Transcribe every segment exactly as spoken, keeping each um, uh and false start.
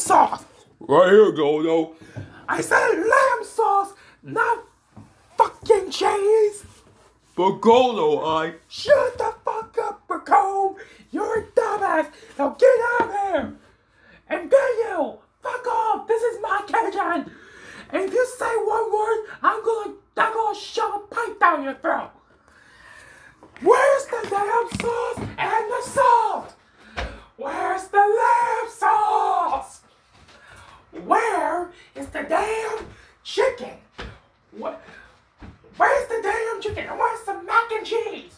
sauce. Right here, Guldo. I said lamb sauce, not fucking cheese. But Guldo, I... Shut the fuck up, Bracombe. You're a dumbass. Now get out of here. And then you, fuck off. This is my kitchen. And if you say one word, I'm gonna, I'm gonna shove a pipe down your throat. Where's the damn sauce and the salt? Where's the lamb sauce? Where is the damn chicken? What? Where's the damn chicken? And where's the mac and cheese?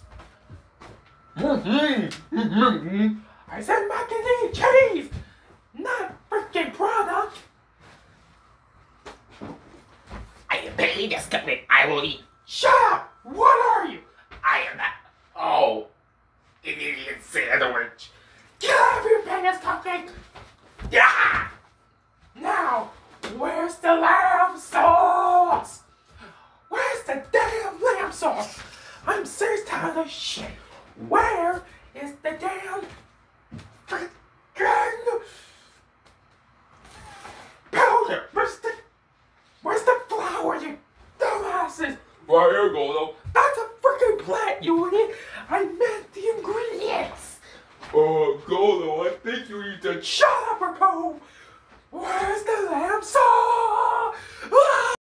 Mm-hmm. Mm-hmm. I said mac and cheese, not freaking product. I am barely disgusted. I will eat. Shut up! What are you? I am not. Oh, an idiot sandwich. Get out of your penis, cupcake! Yeah! Now, where's the lamb sauce? Where's the damn lamb sauce? I'm serious tired of this shit. Where is the damn freaking powder? Where's the Where's the flour, you dumbasses? Right here, Guldo. That's a freaking plant, you idiot! I meant the ingredients! Uh, Guldo, I think you need to... Shut